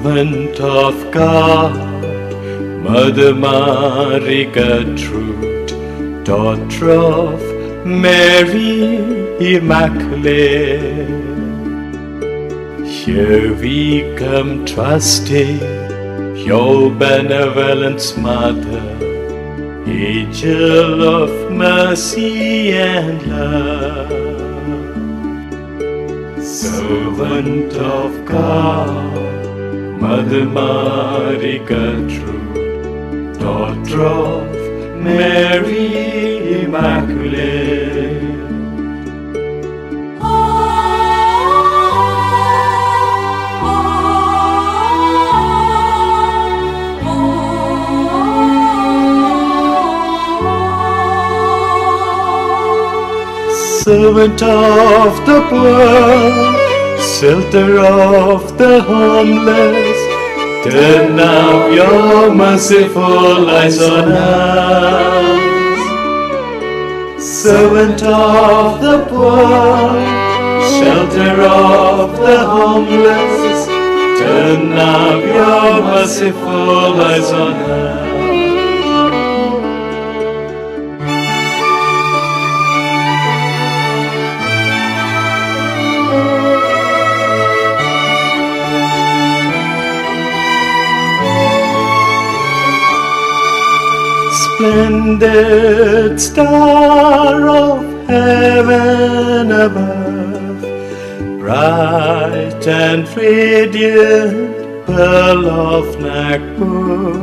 Servant of God, Mother Mary Gertrude, daughter of Mary Immaculate, here we come trusting your benevolence, Mother, angel of mercy and love. Servant of God, Mother Mary Gertrude, daughter of Mary Immaculate. Servant of the poor, shelter of the homeless, turn now your merciful eyes on us. Servant of the poor, shelter of the homeless, turn now your merciful eyes on us. Splendid star of heaven above, bright and radiant pearl of Nagpur.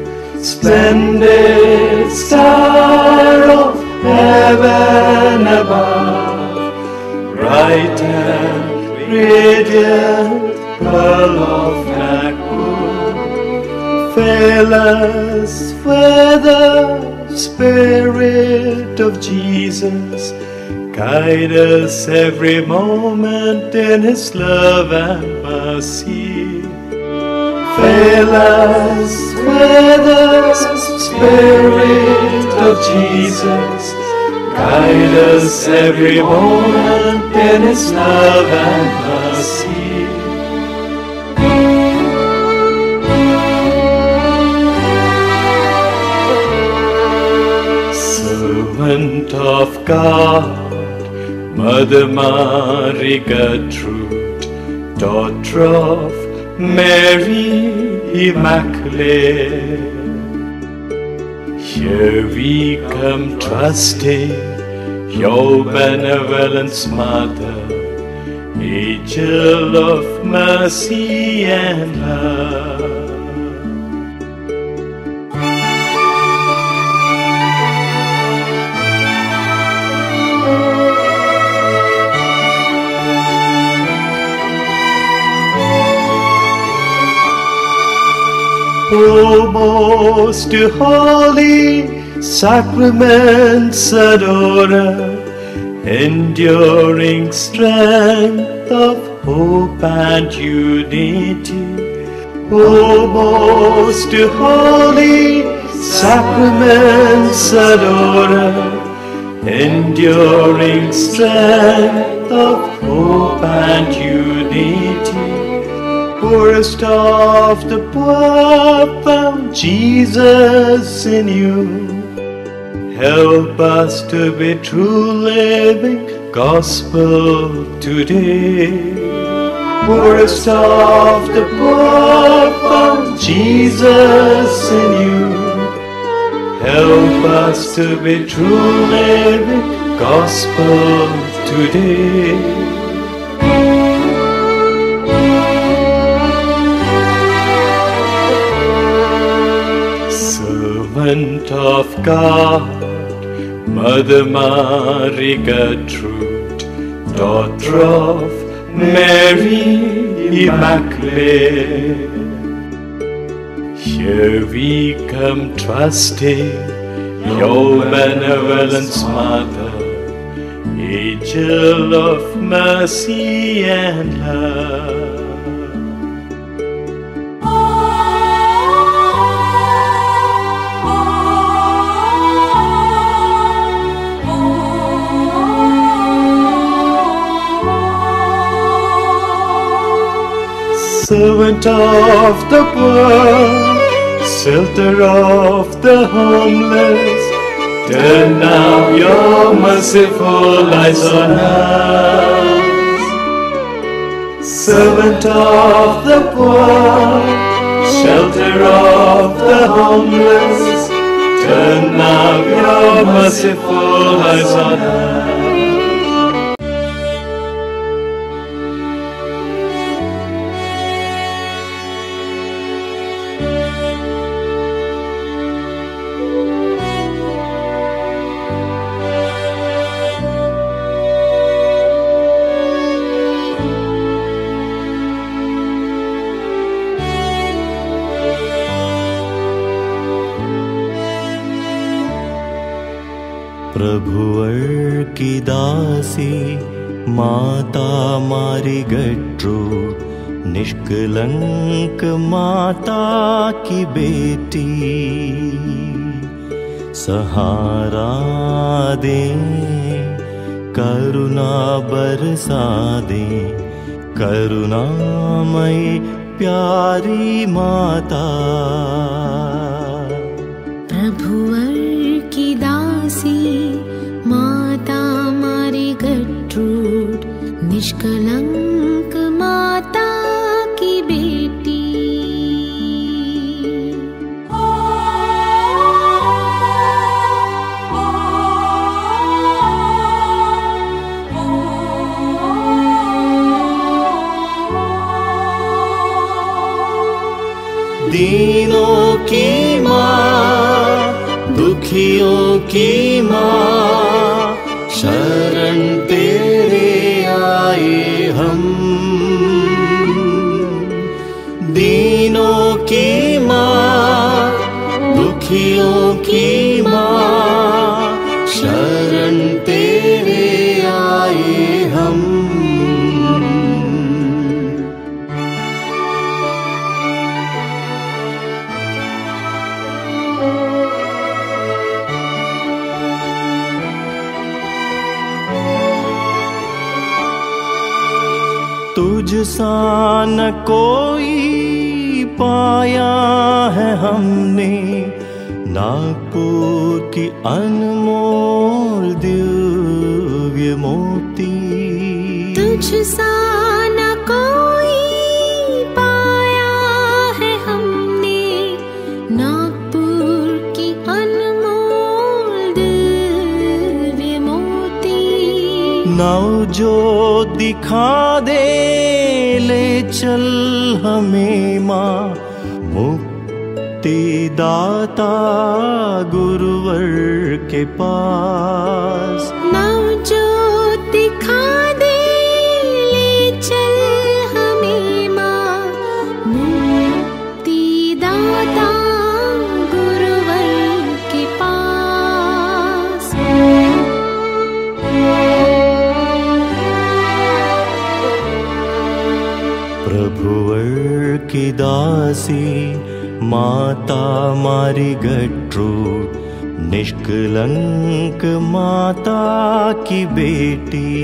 Splendid star of heaven above, bright and radiant pearl of Nagpur. Fill us with the Spirit of Jesus, guide us every moment in His love and mercy. Fill us with the Spirit of Jesus, guide us every moment in His love and mercy. Servant of God, Mother Mary Gertrude, daughter of Mary Immaculate, here we come trusting your benevolence, Mother, angel of mercy and love. O most holy sacraments adorer, enduring strength of hope and unity. O most holy sacraments adorer, enduring strength of hope and unity. Poorest of the poor, found Jesus in you. Help us to be true living gospel today. Poorest of the poor, found Jesus in you. Help us to be true living gospel today. Servant of God, Mother Mary Gertrude, daughter of Mary Immaculate, here we come trusting your benevolence, Mother, angel of mercy and love. servant of the poor, shelter of the homeless, turn now your merciful eyes on us. Servant of the poor, shelter of the homeless, turn now your merciful eyes on us. प्रभुवर की दासी माता मारी गट्रू, निष्कलंक माता की बेटी, सहारा दे करुणा बरसा दे, करुणामयी प्यारी माता। प्रभुवर की दासी माता मारी गट्रूड, निष्कलंक माता की बेटी, दीनों की माँ, दुखियों की माँ, शरण तेरे आए हम। दीनों की माँ, दुखियों की माँ, शरण तेरे आए हम। तुझ सा न कोई पाया है हमने, नागपुर की अनमोल दिव्य मोती। तुझ सा न कोई पाया है हमने, नागपुर की अनमोल दिव्य मोती। नव जो दिखा दे ले चल हमें माँ, मुक्तिदाता गुरुवर के पास। नव जो दिखा दे ले चल हमें माँ, मुक्तिदाता गुरुवर के पास। प्रभुवर की दासी माता मारी गट्रू, निष्कलंक माता की बेटी,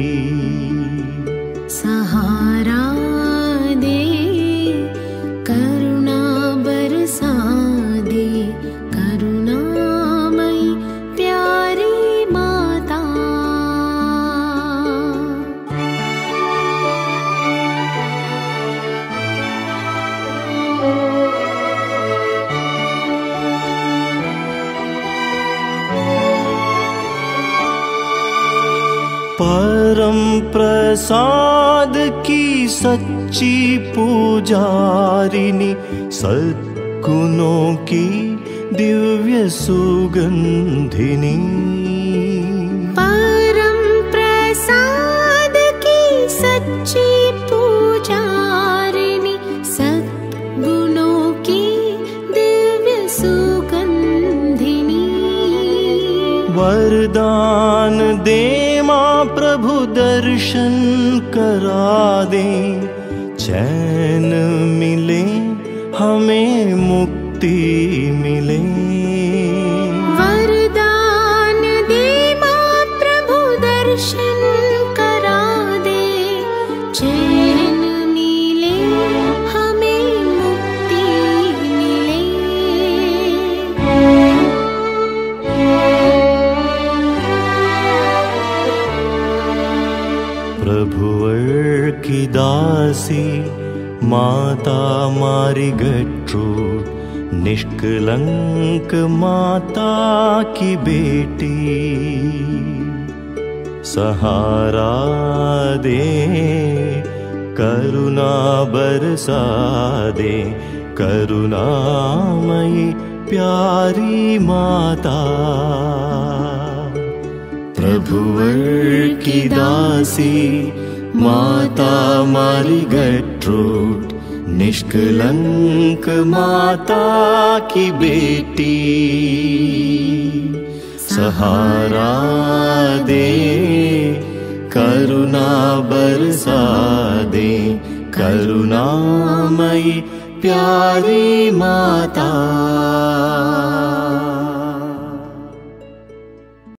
सहारा दे करुणा बरसा दे, करुणामयी प्यारी माता। परम प्रसाद की सच्ची पुजारिनी, सद्गुणों की दिव्य सुगंधिनी। परम प्रसाद की सच्ची पुजारिनी, सद्गुणों की दिव्य सुगंधिनी। वरदान दे माँ प्रभु, दर्शन करा दे, चैन मिले हमें, मुक्ति मिले। वरदान दे माँ प्रभु, दर्शन करा दे, चैन मिले प्रभुवर की दासी माता मारी गट्रू, निष्कलंक माता की बेटी। सहारा दे करुणा बरसा दे, करुणामयी प्यारी माता। प्रभुवर की दासी माता मारी गट्रूट, निष्कलंक माता की बेटी। सहारा दे करुणा बरसा दे, करुणामयी प्यारी माता।